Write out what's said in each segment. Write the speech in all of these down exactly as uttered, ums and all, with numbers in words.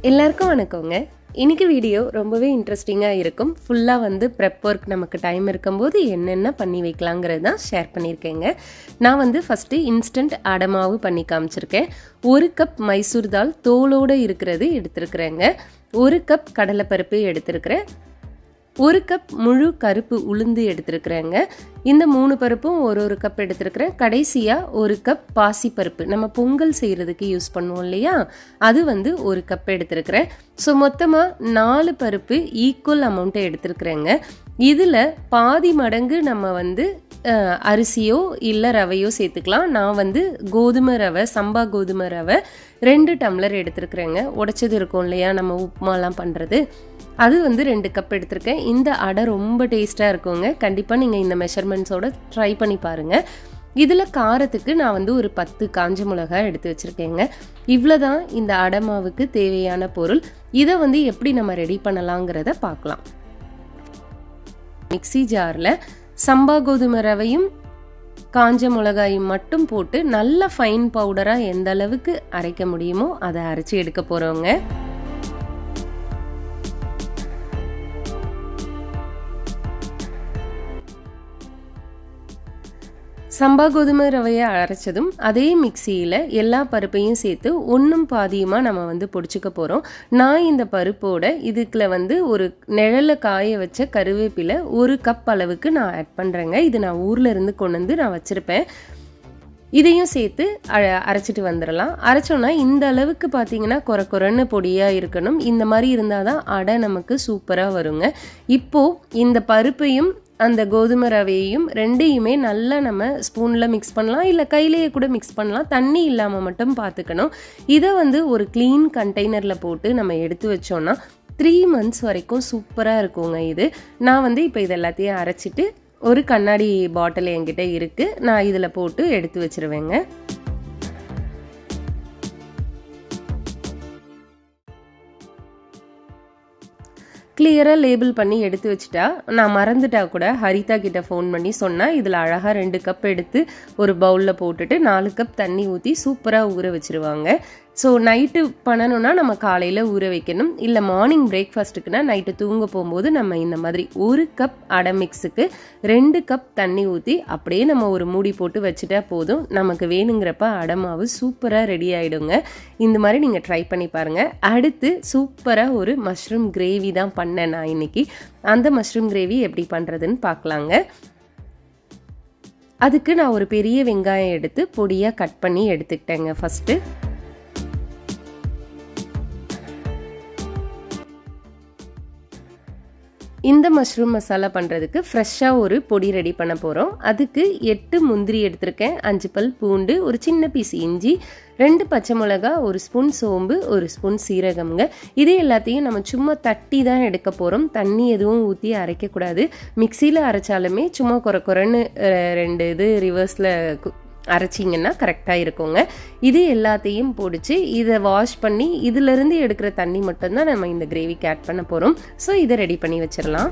எல்லாருக்கும் வணக்கங்க. இன்னைக்கு வீடியோ ரொம்பவே இன்ட்ரெஸ்டிங்காக இருக்கும். ஃபுல்லாக வந்து ப்ரெப் ஒர்க் நமக்கு டைம் இருக்கும்போது என்னென்ன பண்ணி வைக்கலாங்கிறது தான் ஷேர் பண்ணியிருக்கேங்க. நான் வந்து ஃபஸ்ட்டு இன்ஸ்டன்ட் அடமாவு பண்ணி காமிச்சிருக்கேன். ஒரு கப் மைசூர் தால் தோலோடு இருக்கிறது எடுத்துருக்குறேங்க. ஒரு கப் கடலைப்பருப்பு எடுத்துருக்கிறேன். ஒரு கப் முழு கருப்பு உளுந்து எடுத்துருக்குறேங்க. இந்த மூணு பருப்பும் ஒரு ஒரு கப் எடுத்துருக்கிறேன். கடைசியாக ஒரு கப் பாசிப்பருப்பு, நம்ம பொங்கல் செய்கிறதுக்கு யூஸ் பண்ணுவோம் இல்லையா, அது வந்து ஒரு கப் எடுத்துருக்கிறேன். ஸோ மொத்தமாக நாலு பருப்பு ஈக்குவல் அமௌண்ட்டை எடுத்துருக்குறேங்க. இதில் பாதி மடங்கு நம்ம வந்து அரிசியோ இல்லை ரவையோ சேர்த்துக்கலாம். நான் வந்து கோதுமை ரவை, சம்பா கோதுமை ரவை ரெண்டு டம்ளர் எடுத்துருக்குறேங்க. உடைச்சது இருக்கும் இல்லையா, நம்ம உப்புமாலாம் பண்ணுறது, அது வந்து ரெண்டு கப் எடுத்திருக்கேன். இந்த அடை ரொம்ப டேஸ்ட்டாக இருக்குங்க. கண்டிப்பாக நீங்கள் இந்த மெஷர்மெண்ட்ஸோட ட்ரை பண்ணி பாருங்கள். இதில் காரத்துக்கு நான் வந்து ஒரு பத்து காஞ்ச மிளகாய் எடுத்து வச்சுருக்கேங்க. இவ்வளோ தான் இந்த அடை மாவுக்கு தேவையான பொருள். இதை வந்து எப்படி நம்ம ரெடி பண்ணலாங்கிறத பார்க்கலாம். மிக்ஸி ஜாரில் சம்பா கோதுமை ரவையும் காஞ்ச மிளகாயும் மட்டும் போட்டு நல்ல ஃபைன் பவுடராக எந்த அளவுக்கு அரைக்க முடியுமோ அதை அரைச்சி எடுக்க போகிறோங்க. சம்பா கோதுமை ரவையை அரைச்சதும் அதே மிக்சியில் எல்லா பருப்பையும் சேர்த்து ஒன்றும் பாதியுமாக நம்ம வந்து பொடிச்சுக்க போகிறோம். நான் இந்த பருப்போட இதுக்குள்ள வந்து ஒரு நிழலை காய வச்ச கருவேப்பிலை ஒரு கப் அளவுக்கு நான் ஆட் பண்ணுறேங்க. இது நான் ஊரில் இருந்து கொண்டு வந்து நான் வச்சுருப்பேன். இதையும் சேர்த்து அரைச்சிட்டு வந்துடலாம். அரைச்சோன்னா இந்த அளவுக்கு பார்த்தீங்கன்னா குறை குறைன்னு பொடியாக இருக்கணும். இந்த மாதிரி இருந்தால் தான் அடை நமக்கு சூப்பராக வருங்க. இப்போது இந்த பருப்பையும் அந்த கோதுமை ரவையையும் ரெண்டையுமே நல்லா நம்ம ஸ்பூனில் மிக்ஸ் பண்ணலாம், இல்லை கையிலேயே கூட மிக்ஸ் பண்ணலாம். தண்ணி இல்லாமல் மட்டும் பார்த்துக்கணும். இதை வந்து ஒரு க்ளீன் கண்டெய்னரில் போட்டு நம்ம எடுத்து வச்சோன்னா த்ரீ மந்த்ஸ் வரைக்கும் சூப்பராக இருக்குங்க. இது நான் வந்து இப்போ இது எல்லாத்தையும் அரைச்சிட்டு ஒரு கண்ணாடி பாட்டில் என்கிட்ட இருக்குது, நான் இதில் போட்டு எடுத்து வச்சிருவேங்க. கிளியராக லேபிள் பண்ணி எடுத்து வச்சுட்டா, நான் மறந்துட்டா கூட ஹரிதா கிட்ட ஃபோன் பண்ணி சொன்னால் இதில் அழகாக ரெண்டு கப் எடுத்து ஒரு பவுலில் போட்டுட்டு நாலு கப் தண்ணி ஊற்றி சூப்பராக ஊற வச்சுருவாங்க. ஸோ நைட்டு பண்ணணுன்னா நம்ம காலையில் ஊற வைக்கணும், இல்லை மார்னிங் பிரேக்ஃபாஸ்ட்டுக்குன்னா நைட்டு தூங்க போகும்போது நம்ம இந்த மாதிரி ஒரு கப் அடை மிக்ஸுக்கு ரெண்டு கப் தண்ணி ஊற்றி அப்படியே நம்ம ஒரு மூடி போட்டு வச்சுட்டா போதும். நமக்கு வேணுங்கிறப்ப அடை மாவு சூப்பராக ரெடி ஆகிடுங்க. இந்த மாதிரி நீங்கள் ட்ரை பண்ணி பாருங்கள். அடுத்து சூப்பராக ஒரு மஷ்ரூம் கிரேவி தான் பண்ணேன் நான் இன்னைக்கு. அந்த மஷ்ரூம் கிரேவி எப்படி பண்ணுறதுன்னு பார்க்கலாங்க. அதுக்கு நான் ஒரு பெரிய வெங்காயம் எடுத்து பொடியாக கட் பண்ணி எடுத்துக்கிட்டேங்க. ஃபஸ்ட்டு இந்த மஷ்ரூம் மசாலா பண்ணுறதுக்கு ஃப்ரெஷ்ஷாக ஒரு பொடி ரெடி பண்ண போகிறோம். அதுக்கு எட்டு முந்திரி எடுத்திருக்கேன், அஞ்சு பல் பூண்டு, ஒரு சின்ன பீஸ் இஞ்சி, ரெண்டு பச்சை மிளகா, ஒரு ஸ்பூன் சோம்பு, ஒரு ஸ்பூன் சீரகம்ங்க. இது எல்லாத்தையும் நம்ம சும்மா தட்டி தான் எடுக்க போகிறோம். தண்ணி எதுவும் ஊற்றி அரைக்கக்கூடாது. மிக்சியில் அரைச்சாலுமே சும்மா குறை குறைன்னு ரெண்டு இது ரிவர்ஸில் அரைச்சிங்கன்னா கரெக்டாக இருக்குங்க. இது எல்லாத்தையும் பொடிச்சு இதை வாஷ் பண்ணி இதிலிருந்து எடுக்கிற தண்ணி மட்டும்தான் நம்ம இந்த கிரேவிக்கு ஆட் பண்ண போகிறோம். ஸோ இதை ரெடி பண்ணி வச்சிடலாம்.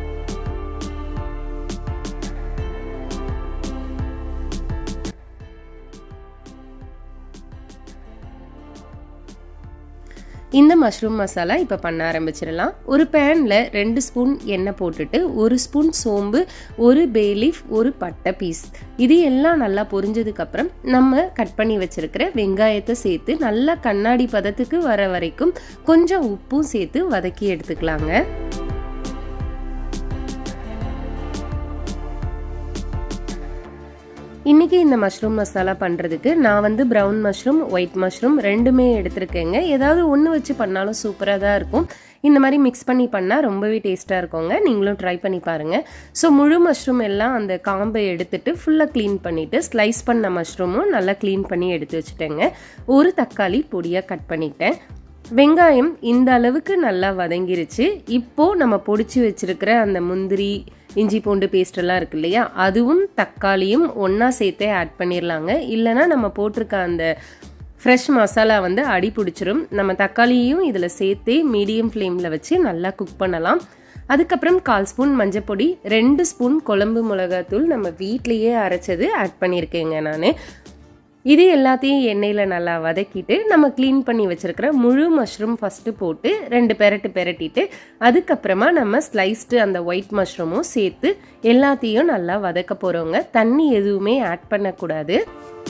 இந்த மஷ்ரூம் மசாலா இப்போ பண்ண ஆரம்பிச்சிடலாம். ஒரு பேனில் ரெண்டு ஸ்பூன் எண்ணெய் போட்டுட்டு ஒரு ஸ்பூன் சோம்பு, ஒரு பே லீஃப், ஒரு பட்டை பீஸ், இது எல்லாம் நல்லா பொரிஞ்சதுக்கப்புறம் நம்ம கட் பண்ணி வச்சிருக்கிற வெங்காயத்தை சேர்த்து நல்லா கண்ணாடி பதத்துக்கு வர வரைக்கும் கொஞ்சம் உப்பும் சேர்த்து வதக்கி எடுத்துக்கலாங்க. இன்றைக்கி இந்த மஷ்ரூம் மசாலா பண்ணுறதுக்கு நான் வந்து ப்ரௌன் மஷ்ரூம், ஒயிட் மஷ்ரூம் ரெண்டுமே எடுத்துருக்கேங்க. ஏதாவது ஒன்று வச்சு பண்ணாலும் சூப்பராக தான் இருக்கும். இந்த மாதிரி மிக்ஸ் பண்ணி பண்ணால் ரொம்பவே டேஸ்ட்டாக இருக்குங்க. நீங்களும் ட்ரை பண்ணி பாருங்கள். ஸோ முழு மஷ்ரூம் எல்லாம் அந்த காம்பை எடுத்துட்டு ஃபுல்லாக க்ளீன் பண்ணிவிட்டு ஸ்லைஸ் பண்ண மஷ்ரூமும் நல்லா க்ளீன் பண்ணி எடுத்து வச்சுட்டேங்க. ஒரு தக்காளி பொடியாக கட் பண்ணிட்டேன். வெங்காயம் இந்த அளவுக்கு நல்லா வதங்கிருச்சு. இப்போது நம்ம பொடிச்சு வச்சுருக்கிற அந்த முந்திரி, இஞ்சி பூண்டு பேஸ்ட் எல்லாம் இருக்கு இல்லையா, அதுவும் தக்காளியும் ஒன்றா சேர்த்தே ஆட் பண்ணிடலாங்க. இல்லைனா நம்ம போட்டிருக்க அந்த ஃப்ரெஷ் மசாலா வந்து அடி பிடிச்சிரும். நம்ம தக்காளியையும் இதில் சேர்த்தே மீடியம் ஃப்ளேமில் வச்சு நல்லா குக் பண்ணலாம். அதுக்கப்புறம் கால் ஸ்பூன் மஞ்சப்பொடி, ரெண்டு ஸ்பூன் குழம்பு மிளகாத்தூள் நம்ம வீட்லேயே அரைச்சது ஆட் பண்ணியிருக்கேங்க நான். இது எல்லாத்தையும் எண்ணெயில் நல்லா வதக்கிட்டு நம்ம க்ளீன் பண்ணி வச்சுருக்கிற முழு மஷ்ரூம் ஃபஸ்ட்டு போட்டு ரெண்டு பெரட்டு பெரட்டிட்டு அதுக்கப்புறமா நம்ம ஸ்லைஸ்டு அந்த ஒயிட் மஷ்ரூமும் சேர்த்து எல்லாத்தையும் நல்லா வதக்க போகிறோங்க. தண்ணி எதுவுமே ஆட் பண்ணக்கூடாது.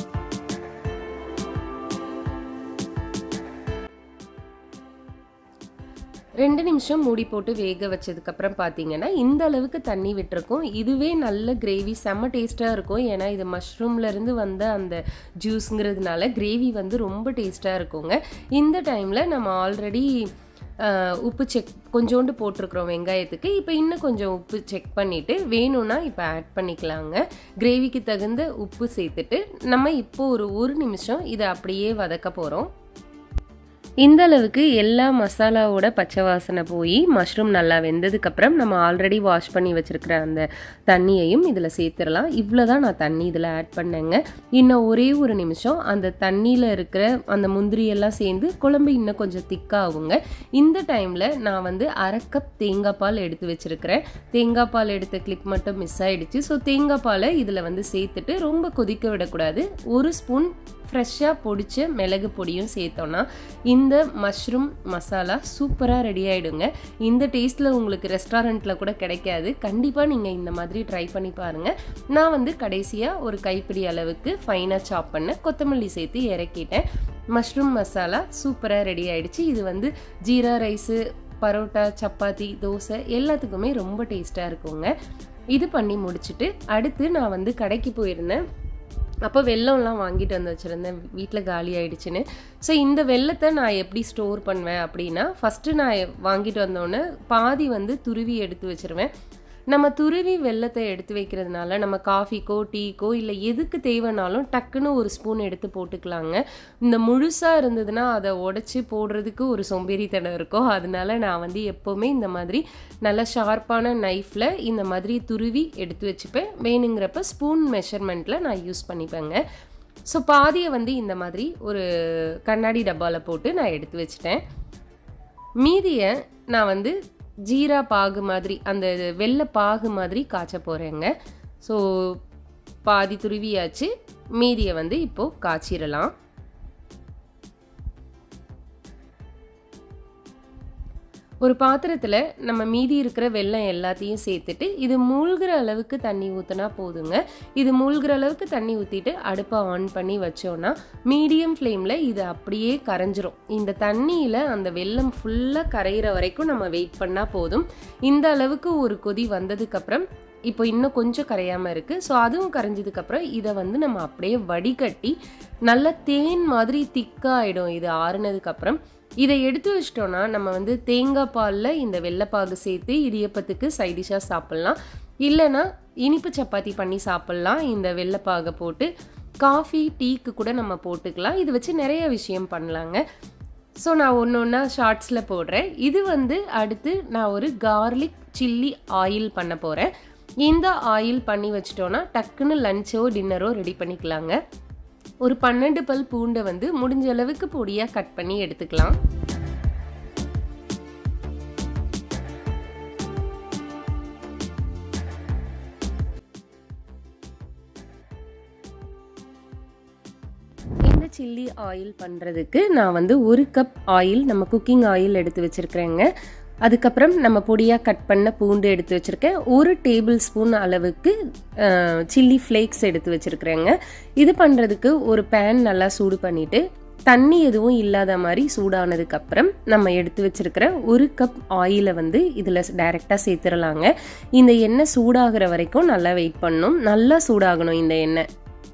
ரெண்டு நிமிஷம் மூடி போட்டு வேக வச்சதுக்கப்புறம் பார்த்தீங்கன்னா இந்த அளவுக்கு தண்ணி விட்டுருக்கும். இதுவே நல்ல கிரேவி செம்ம டேஸ்ட்டாக இருக்கும். ஏன்னா இது மஷ்ரூம்லேருந்து வந்த அந்த ஜூஸுங்கிறதுனால கிரேவி வந்து ரொம்ப டேஸ்ட்டாக இருக்குங்க. இந்த டைமில் நம்ம ஆல்ரெடி உப்பு செக் கொஞ்சோண்டு போட்டிருக்கிறோம் வெங்காயத்துக்கு. இப்போ இன்னும் கொஞ்சம் உப்பு செக் பண்ணிவிட்டு வேணும்னா இப்போ ஆட் பண்ணிக்கலாங்க. கிரேவிக்கு தகுந்த உப்பு சேர்த்துட்டு நம்ம இப்போ ஒரு ஒரு நிமிஷம் இதை அப்படியே வதக்க போகிறோம். இந்த அளவுக்கு எல்லா மசாலாவோட பச்சை வாசனை போய் மஷ்ரூம் நல்லா வெந்ததுக்கப்புறம் நம்ம ஆல்ரெடி வாஷ் பண்ணி வச்சுருக்கிற அந்த தண்ணியையும் இதில் சேர்த்துடலாம். இவ்வளோ தான் நான் தண்ணி இதில் ஆட் பண்ணேங்க. இன்னும் ஒரே ஒரு நிமிஷம் அந்த தண்ணியில் இருக்கிற அந்த முந்திரியெல்லாம் சேர்ந்து குழம்பு இன்னும் கொஞ்சம் திக்காகுங்க. இந்த டைமில் நான் வந்து அரை கப் தேங்காய் பால் எடுத்து வச்சுருக்கிறேன். தேங்காய் பால் எடுத்த கிளிப் மட்டும் மிஸ் ஆகிடுச்சு. ஸோ தேங்காய் பாலை இதில் வந்து சேர்த்துட்டு ரொம்ப கொதிக்க விடக்கூடாது. ஒரு ஸ்பூன் ஃப்ரெஷ்ஷாக பொடிச்ச மிளகு பொடியும் சேர்த்தோன்னா இந்த மஷ்ரூம் மசாலா சூப்பராக ரெடி ஆகிடுங்க. இந்த டேஸ்ட்டில் உங்களுக்கு ரெஸ்டாரண்ட்டில் கூட கிடைக்காது. கண்டிப்பாக நீங்கள் இந்த மாதிரி ட்ரை பண்ணி பாருங்கள். நான் வந்து கடைசியாக ஒரு கைப்பிடி அளவுக்கு ஃபைனாக சாப் பண்ண கொத்தமல்லி சேர்த்து இறக்கிட்டேன். மஷ்ரூம் மசாலா சூப்பராக ரெடி ஆகிடுச்சு. இது வந்து ஜீரா ரைஸு, பரோட்டா, சப்பாத்தி, தோசை எல்லாத்துக்குமே ரொம்ப டேஸ்ட்டாக இருக்குங்க. இது பண்ணி முடிச்சுட்டு அடுத்து நான் வந்து கடைக்கு போயிருந்தேன். அப்போ வெல்லம்லாம் வாங்கிட்டு வந்து வச்சுருந்தேன், வீட்டில் காலி ஆகிடுச்சின்னு. ஸோ இந்த வெல்லத்தை நான் எப்படி ஸ்டோர் பண்ணுவேன் அப்படின்னா, ஃபஸ்ட்டு நான் வாங்கிட்டு வந்தோடனே பாதி வந்து துருவி எடுத்து வச்சுருவேன். நம்ம துருவி வெல்லத்தை எடுத்து வைக்கிறதுனால நம்ம காஃபிக்கோ டீக்கோ இல்லை எதுக்கு தேவைனாலும் டக்குன்னு ஒரு ஸ்பூன் எடுத்து போட்டுக்கலாங்க. இந்த முழுசாக இருந்ததுன்னா அதை உடச்சி போடுறதுக்கு ஒரு சோம்பேறித்தனம் இருக்கும். அதனால நான் வந்து எப்போவுமே இந்த மாதிரி நல்ல ஷார்ப்பான நைஃப்பில் இந்த மாதிரி துருவி எடுத்து வச்சுப்பேன். வேணுங்கிறப்ப ஸ்பூன் மெஷர்மெண்ட்டில் நான் யூஸ் பண்ணிப்பேங்க. ஸோ பாதியை வந்து இந்த மாதிரி ஒரு கண்ணாடி டப்பாவில் போட்டு நான் எடுத்து வச்சுட்டேன். மீதியை நான் வந்து ஜீரா பாகு மாதிரி அந்த வெள்ளை பாகு மாதிரி காய்ச்ச போகிறேங்க. ஸோ பாதி துருவியாச்சு, மீதியை வந்து இப்போது காய்ச்சிடலாம். ஒரு பாத்திரத்தில் நம்ம மீதி இருக்கிற வெல்லம் எல்லாத்தையும் சேர்த்துட்டு இது மூழ்கிற அளவுக்கு தண்ணி ஊற்றினா போதுங்க. இது மூழ்கிற அளவுக்கு தண்ணி ஊற்றிட்டு அடுப்பை ஆன் பண்ணி வச்சோன்னா மீடியம் ஃப்ளேமில் இது அப்படியே கரைஞ்சிரும். இந்த தண்ணியில் அந்த வெல்லம் ஃபுல்லாக கரையிற வரைக்கும் நம்ம வெயிட் பண்ணால் போதும். இந்த அளவுக்கு ஒரு கொதி வந்ததுக்கப்புறம் இப்போ இன்னும் கொஞ்சம் கரையாமல் இருக்குது. ஸோ அதுவும் கரைஞ்சதுக்கப்புறம் இதை வந்து நம்ம அப்படியே வடிகட்டி நல்ல தேன் மாதிரி திக்காகிடும். இது ஆறுனதுக்கப்புறம் இதை எடுத்து வச்சிட்டோன்னா நம்ம வந்து தேங்காய் பாலில் இந்த வெள்ளைப்பாகு சேர்த்து இடியப்பத்துக்கு சைடிஷாக சாப்பிட்லாம். இல்லைன்னா இனிப்பு சப்பாத்தி பண்ணி சாப்பிட்லாம். இந்த வெள்ளைப்பாகை போட்டு காஃபி டீக்கு கூட நம்ம போட்டுக்கலாம். இது வச்சு நிறைய விஷயம் பண்ணலாங்க. ஸோ நான் ஒன்று ஒன்றா ஷார்ட்ஸில் போடுறேன். இது வந்து அடுத்து நான் ஒரு கார்லிக் சில்லி ஆயில் பண்ண போகிறேன். இந்த ஆயில் பண்ணி வச்சிட்டோன்னா டக்குன்னு லஞ்சோ டின்னரோ ரெடி பண்ணிக்கலாங்க. ஒரு பன்னெண்டு பல் பூண்டை வந்து முடிஞ்ச அளவுக்கு பொடியாக கட் பண்ணி எடுத்துக்கலாம். இந்த சில்லி ஆயில் பண்ணுறதுக்கு நான் வந்து ஒரு கப் ஆயில் நம்ம குக்கிங் ஆயில் எடுத்து வச்சுருக்கிறேங்க. அதுக்கப்புறம் நம்ம பொடியாக கட் பண்ண பூண்டு எடுத்து வச்சுருக்கேன். ஒரு டேபிள் ஸ்பூன் அளவுக்கு சில்லி ஃப்ளேக்ஸ் எடுத்து வச்சுருக்கிறேங்க. இது பண்ணுறதுக்கு ஒரு பேன் நல்லா சூடு பண்ணிவிட்டு தண்ணி எதுவும் இல்லாத மாதிரி சூடானதுக்கப்புறம் நம்ம எடுத்து வச்சுருக்கிற ஒரு கப் ஆயிலை வந்து இதில் டைரெக்டாக சேர்த்துடலாங்க. இந்த எண்ணெய் சூடாகிற வரைக்கும் நல்லா வெயிட் பண்ணணும். நல்லா சூடாகணும் இந்த எண்ணெய்.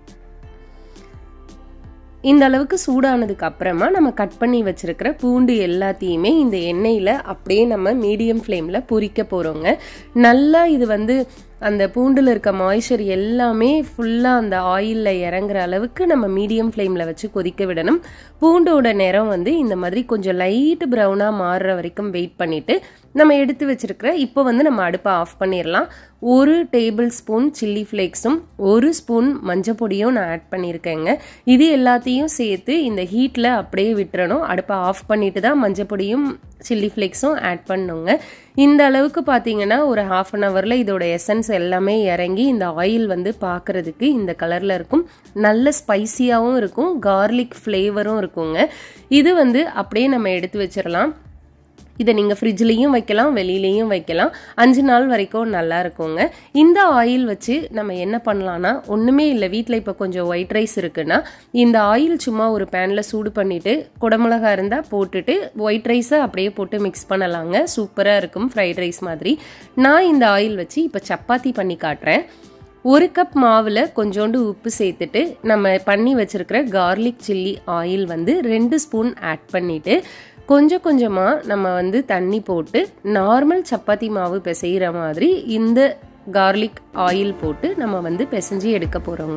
இந்த அளவுக்கு சூடானதுக்கு அப்புறமா நம்ம கட் பண்ணி வச்சிருக்கிற பூண்டு எல்லாத்தையுமே இந்த எண்ணெயில் அப்படியே நம்ம மீடியம் ஃப்ளேமில் பொரிக்க போகிறோங்க. நல்லா இது வந்து அந்த பூண்டில் இருக்க மாய்ச்சர் எல்லாமே ஃபுல்லாக அந்த ஆயிலில் இறங்குற அளவுக்கு நம்ம மீடியம் ஃப்ளேமில் வச்சு கொதிக்க விடணும். பூண்டோட நிறம் வந்து இந்த மாதிரி கொஞ்சம் லைட்டு ப்ரௌனாக மாறுற வரைக்கும் வெயிட் பண்ணிவிட்டு நம்ம எடுத்து வச்சிருக்கிற இப்போ வந்து நம்ம அடுப்பை ஆஃப் பண்ணிடலாம். ஒரு டேபிள் ஸ்பூன் சில்லி ஃப்ளேக்ஸும் ஒரு ஸ்பூன் மஞ்சள் பொடியும் நான் ஆட் பண்ணியிருக்கேங்க. இது எல்லாத்தையும் சேர்த்து இந்த ஹீட்டில் அப்படியே விட்டுறணும். அடுப்பை ஆஃப் பண்ணிட்டு தான் மஞ்சள் பொடியும் சில்லி ஃப்ளேக்ஸும் ஆட் பண்ணுங்க. இந்த அளவுக்கு பார்த்தீங்கன்னா ஒரு ஹாஃப் அன் ஹவரில் இதோட எசன்ஸ் எல்லாமே இறங்கி இந்த ஆயில் வந்து பார்க்குறதுக்கு இந்த கலரில் இருக்கும். நல்ல ஸ்பைசியாகவும் இருக்கும், கார்லிக் ஃப்ளேவரும் இருக்குங்க. இது வந்து அப்படியே நம்ம எடுத்து வச்சிடலாம். இதை நீங்கள் ஃப்ரிட்ஜ்லேயும் வைக்கலாம், வெளியிலையும் வைக்கலாம். அஞ்சு நாள் வரைக்கும் நல்லா இருக்குங்க. இந்த ஆயில் வச்சு நம்ம என்ன பண்ணலான்னா, ஒன்றுமே இல்லை, வீட்டில் இப்போ கொஞ்சம் ஒயிட் ரைஸ் இருக்குன்னா இந்த ஆயில் சும்மா ஒரு பேனில் சூடு பண்ணிவிட்டு குடமிளகா இருந்தால் போட்டுட்டு ஒயிட் ரைஸை அப்படியே போட்டு மிக்ஸ் பண்ணலாங்க. சூப்பராக இருக்கும், ஃப்ரைட் ரைஸ் மாதிரி. நான் இந்த ஆயில் வச்சு இப்போ சப்பாத்தி பண்ணி காட்டுறேன். ஒரு கப் மாவில் கொஞ்சோண்டு உப்பு சேர்த்துட்டு நம்ம பண்ணி வச்சுருக்கிற கார்லிக் சில்லி ஆயில் வந்து ரெண்டு ஸ்பூன் ஆட் பண்ணிவிட்டு கொஞ்சம் கொஞ்சமாக நம்ம வந்து தண்ணி போட்டு நார்மல் சப்பாத்தி மாவு பிசைகிற மாதிரி இந்த கார்லிக் ஆயில் போட்டு நம்ம வந்து பிசைஞ்சு எடுக்க போகிறோங்க.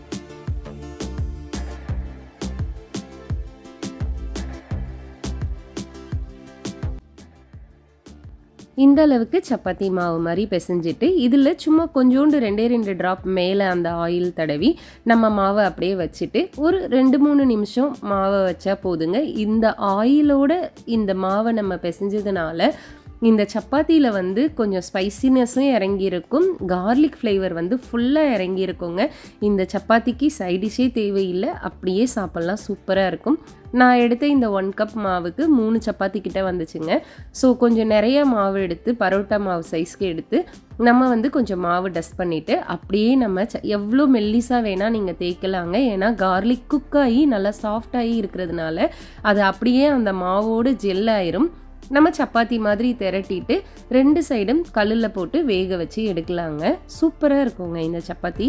இந்த அளவுக்கு சப்பாத்தி மாவு மாதிரி பிசைஞ்சிட்டு இதில் சும்மா கொஞ்சோண்டு ரெண்டே ரெண்டு ட்ராப் மேலே அந்த ஆயில் தடவி நம்ம மாவை அப்படியே வச்சுட்டு ஒரு ரெண்டு மூணு நிமிஷம் மாவை வச்சா போதுங்க. இந்த ஆயிலோட இந்த மாவை நம்ம பிசைஞ்சதுனால இந்த சப்பாத்தியில் வந்து கொஞ்சம் ஸ்பைசினஸும் இறங்கியிருக்கும், கார்லிக் ஃப்ளேவர் வந்து ஃபுல்லாக இறங்கியிருக்குங்க. இந்த சப்பாத்திக்கு சைடிஷே தேவையில்லை, அப்படியே சாப்பிட்லாம், சூப்பராக இருக்கும். நான் எடுத்த இந்த ஒன் கப் மாவுக்கு மூணு சப்பாத்தி கிட்ட வந்துச்சுங்க. ஸோ கொஞ்சம் நிறைய மாவு எடுத்து பரோட்டா மாவு சைஸ்க்கு எடுத்து நம்ம வந்து கொஞ்சம் மாவு டஸ்ட் பண்ணிவிட்டு அப்படியே நம்ம ச எவ்வளோ மெல்லிஸாக வேணால் நீங்கள் தேய்க்கலாங்க. ஏன்னா கார்லிக் குக் ஆகி நல்லா சாஃப்டாகி இருக்கிறதுனால அது அப்படியே அந்த மாவோடு ஜெல் ஆயிரும். நம்ம சப்பாத்தி மாதிரி திரட்டிட்டு ரெண்டு சைடும் கல்லில் போட்டு வேக வச்சு எடுக்கலாங்க. சூப்பராக இருக்குங்க இந்த சப்பாத்தி.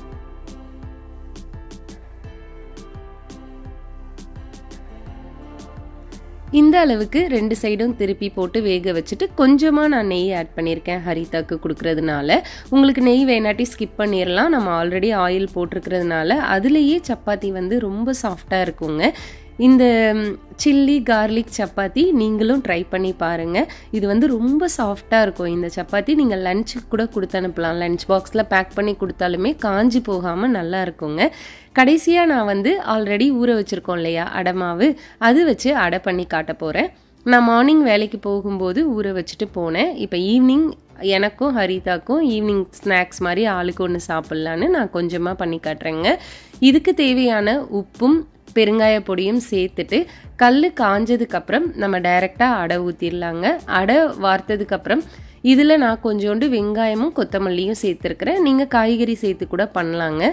இந்த அளவுக்கு ரெண்டு சைடும் திருப்பி போட்டு வேக வச்சுட்டு கொஞ்சமாக நான் நெய் ஆட் பண்ணியிருக்கேன் ஹரிதாக்கு கொடுக்கறதுனால. உங்களுக்கு நெய் வேணாட்டி ஸ்கிப் பண்ணிடலாம், நம்ம ஆல்ரெடி ஆயில் போட்டிருக்கிறதுனால அதுலேயே சப்பாத்தி வந்து ரொம்ப சாஃப்டாக இருக்குங்க. இந்த சில்லி கார்லிக் சப்பாத்தி நீங்களும் ட்ரை பண்ணி பாருங்கள். இது வந்து ரொம்ப சாஃப்டாக இருக்கும் இந்த சப்பாத்தி. நீங்கள் லஞ்சுக்கு கூட கொடுத்து அனுப்பலாம், லஞ்ச் பாக்ஸில் பேக் பண்ணி கொடுத்தாலுமே காஞ்சி போகாமல் நல்லா இருக்குங்க. கடைசியாக நான் வந்து ஆல்ரெடி ஊற வச்சுருக்கோம் இல்லையா அடை மாவு, அது வச்சு அடை பண்ணி காட்ட போகிறேன். நான் மார்னிங் வேலைக்கு போகும்போது ஊற வச்சுட்டு போனேன். இப்போ ஈவினிங் எனக்கும் ஹரிதாக்கும் ஈவினிங் ஸ்நாக்ஸ் மாதிரி ஆளுக்கு ஒன்று சாப்பிட்லான்னு நான் கொஞ்சமாக பண்ணி காட்டுறேங்க. இதுக்கு தேவையான உப்பும் பெருங்காய பொடியும் சேர்த்துட்டு கல் காஞ்சதுக்கப்புறம் நம்ம டைரெக்டாக அடை ஊற்றிடலாங்க. அடை வார்த்ததுக்கப்புறம் இதில் நான் கொஞ்சோண்டு வெங்காயமும் கொத்தமல்லியும் சேர்த்துருக்குறேன். நீங்கள் காய்கறி சேர்த்து கூட பண்ணலாங்க.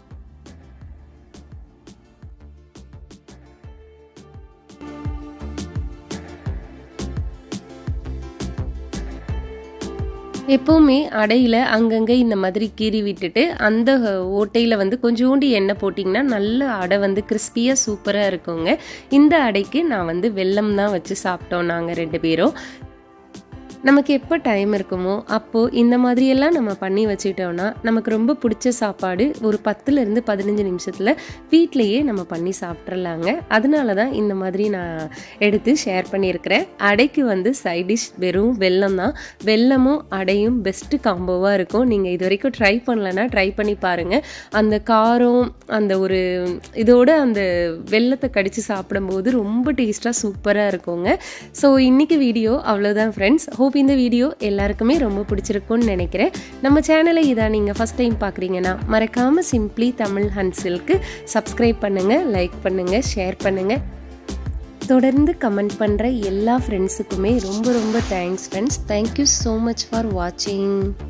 எப்போவுமே அடையில் அங்கங்கே இந்த மாதிரி கீறி விட்டுட்டு அந்த ஓட்டையில் வந்து கொஞ்சோண்டு எண்ணெய் போட்டிங்கன்னா நல்ல அடை வந்து கிறிஸ்பியாக சூப்பராக இருக்குங்க. இந்த அடைக்கு நான் வந்து வெல்லம் தான் வச்சு சாப்பிட்டோம் நாங்கள் ரெண்டு பேரும். நமக்கு எப்போ டைம் இருக்குமோ அப்போது இந்த மாதிரியெல்லாம் நம்ம பண்ணி வச்சுட்டோன்னா நமக்கு ரொம்ப பிடிச்ச சாப்பாடு ஒரு பத்துலேருந்து பதினஞ்சு நிமிஷத்தில் வீட்டிலையே நம்ம பண்ணி சாப்பிட்றலாங்க. அதனால தான் இந்த மாதிரி நான் எடுத்து ஷேர் பண்ணியிருக்கிறேன். அடைக்கு வந்து சைட் டிஷ் வெறும் வெல்லம் தான். வெல்லமும் அடையும் பெஸ்ட்டு காம்போவாக இருக்கும். நீங்கள் இது வரைக்கும் ட்ரை பண்ணலன்னா ட்ரை பண்ணி பாருங்கள். அந்த காரம் அந்த ஒரு இதோட அந்த வெல்லத்தை கடித்து சாப்பிடும்போது ரொம்ப டேஸ்ட்டாக சூப்பராக இருக்குங்க. ஸோ இன்றைக்கி வீடியோ அவ்வளோதான் ஃப்ரெண்ட்ஸ். ஹோப் இந்த வீடியோ எல்லாருக்குமே ரொம்ப பிடிச்சிருக்கும்னு நினைக்கிறேன். நம்ம சேனலை இதான் நீங்கள் ஃபஸ்ட் டைம் பார்க்குறீங்கன்னா மறக்காமல் சிம்ப்ளி தமிழ் ஹன்சில்க்கு சப்ஸ்கிரைப் பண்ணுங்கள், லைக் பண்ணுங்கள், ஷேர் பண்ணுங்கள். தொடர்ந்து கமெண்ட் பண்ணுற எல்லா ஃப்ரெண்ட்ஸுக்குமே ரொம்ப ரொம்ப thanks friends. Thank you so much for வாட்சிங்.